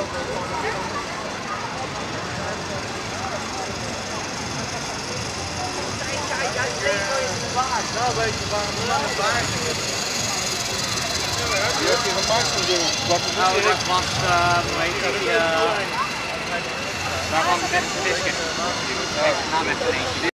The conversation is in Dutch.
Nou weet je waarom we aan het baard zitten. Je hebt hier een mars van dingen. Nou, dat was, hoe heet die, waarvan de beste disken. Naam heeft er eentje.